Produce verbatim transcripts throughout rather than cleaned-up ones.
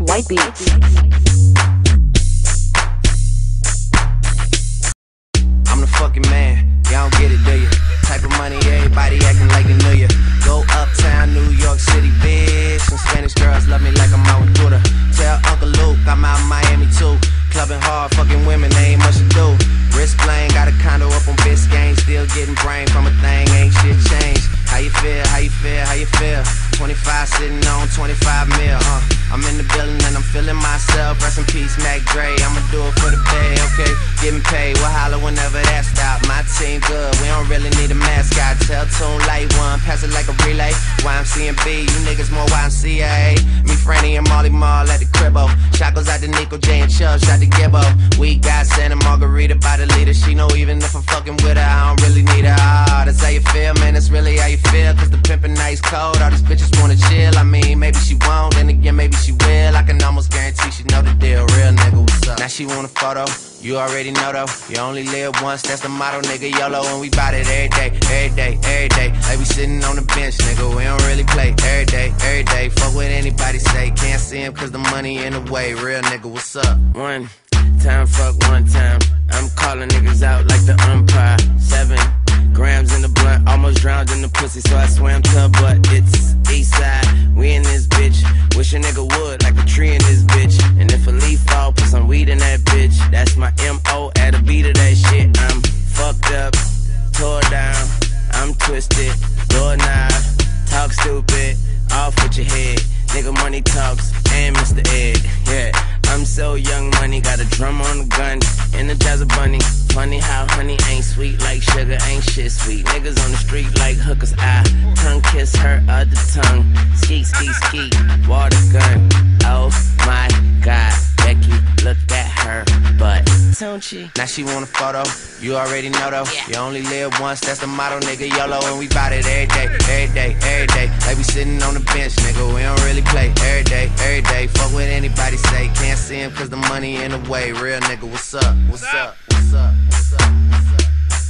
White Beats. I'm the fucking man, y'all don't get it, do you? Type of money, everybody acting like they knew ya. Go uptown, New York City, bitch. Some Spanish girls love me like I'm out with Buddha. Tell Uncle Luke I'm out in Miami too. Clubbing hard, fucking women, they ain't much to do. Wrist playing, got a condo up on Biscayne. Still getting brain from a thing, ain't shit changed. How you feel, how you feel, how you feel? twenty-five sitting on twenty-five mil, uh I'm in the building and I'm feeling myself. Rest in peace, Mac Dre, I'ma do it for the pay, okay? Getting paid, we'll holler whenever that stop. My team good, we don't really need a mascot. Tell Tune light one, pass it like a relay. Y M C and B, you niggas more Y M C A. Me, Franny, and Molly Mall at the cribbo. Shot goes out to Nico, J, and Chubb, shot to Gibbo. We got Santa Margarita by the leader. She know even if I'm fucking with her, I don't really need her. Ah, that's how you feel, man, that's really how you feel. Cause the pimpin' nice cold, all these bitches wanna chill. I mean, maybe she won't, then again, maybe she will. I can almost guarantee she know the deal. Real nigga, what's up? Now she want a photo, you already know though. You only live once, that's the motto, nigga. YOLO, and we bout it every day, every day, every day. Like we sitting on the bench, nigga, we don't really play. Every day, every day, fuck what anybody say. Can't see him cause the money in the way. Real nigga, what's up? One time, fuck one time. I'm calling niggas out like the umpire. Seven grams in the blunt, almost drowned in the pussy, so I swam to her butt. It's east side, we in this bitch. Wish a nigga would, like a tree in this bitch. And if a leaf fall, put some weed in that bitch. That's my M O at a beat of that shit. I'm fucked up, tore down, I'm twisted, door knob, talk stupid, off with your head. Nigga money talks, and Mister Ed, yeah. I'm so young money, got a drum on the gun, energize a bunny. Funny how honey ain't sweet like sugar, ain't shit sweet. Niggas on the street like hookers, I tongue kiss her other tongue. Ski, ski, ski, water gun. Oh my God, Becky, look at her butt. Don't she? Now she want a photo, you already know though. Yeah. You only live once, that's the motto, nigga. YOLO, and we bout it every day, every day, every day. Like we sitting on the bench, nigga, we don't really play. Every day, every day, fuck what anybody say. Can't see him cause the money in the way. Real nigga, what's up? What's up? What's up? What's up? What's up? What's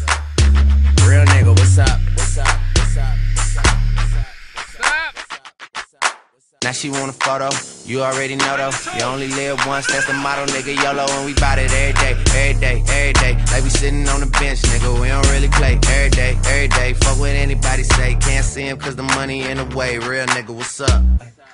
up? Real nigga, what's up? What's up? What's up? What's up? What's up? What's up? Now she want a photo, you already know though. You only live once, that's the motto, nigga. YOLO, and we bout it every day, every day, every day. Like we sitting on the bench, nigga, we don't really play. Every day, every day, fuck what anybody say. Can't see him cause the money in the way. Real nigga, what's up?